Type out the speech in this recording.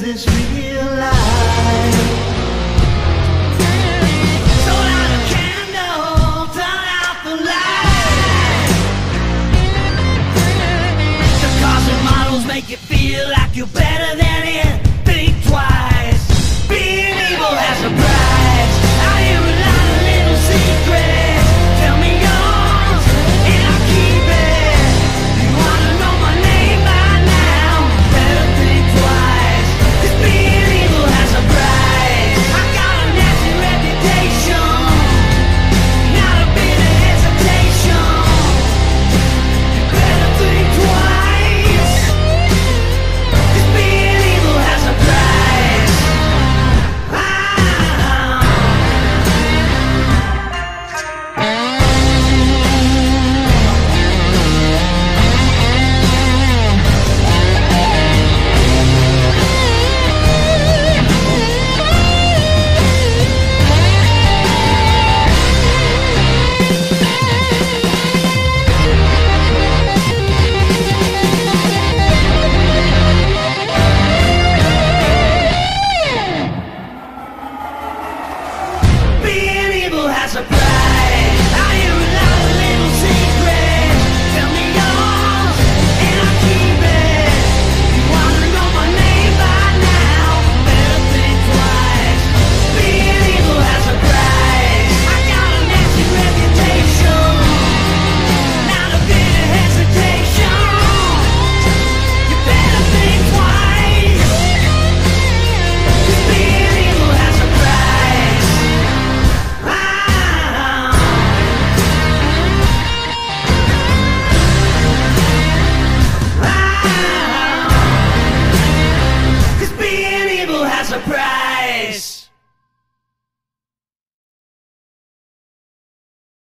this real life. Stole out a candle, turn out the light. The cars and models make you feel like you're better than it. Think twice. Being evil has a price. I hear a lot of little secrets. Tell me yours, and I'll keep it. You wanna know my name by now? Better think twice. 'Cause being evil has a price. I got a nasty reputation, not a bit of hesitation. You better think twice. 'Cause being evil has a price. Being evil has a price. I hear a lot of little secrets. Tell me yours, and I'll keep it. You wanna know my name by now? Better think twice. Being evil has a price. I got a nasty reputation, not a bit of hesitation. You better think twice. 'Cause being evil has a price. Cause being evil has a price.